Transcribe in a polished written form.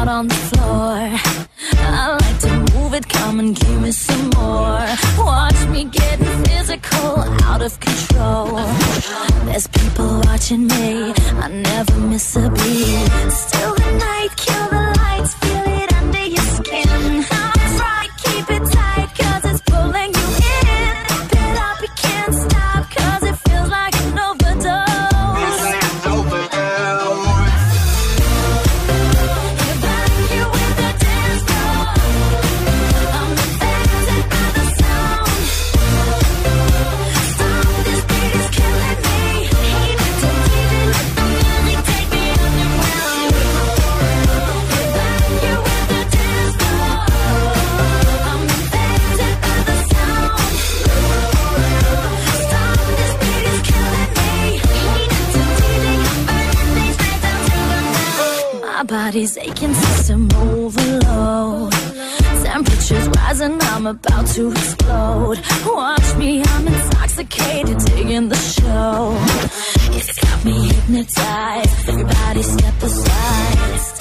on the floor. I like to move it, come and give me some more. Watch me getting physical, out of control. There's people watching me, I never miss a beat. Still the night, kill the lights, feel it under your skin. I'm right, keep it tight, cause it's pulling you in. Keep it up, you can't stop, cause it feels like an overdose. My body's aching, system overload. Temperature's rising, I'm about to explode. Watch me, I'm intoxicated, digging the show. It's got me hypnotized, everybody step aside.